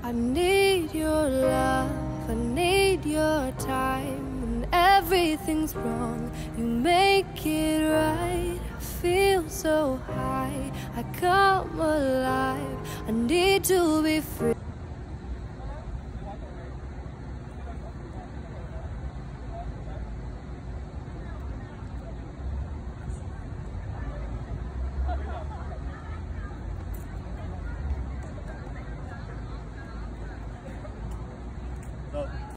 I need your love, I need your time. When everything's wrong, you make it right. I feel so high, I come alive. I need to be free.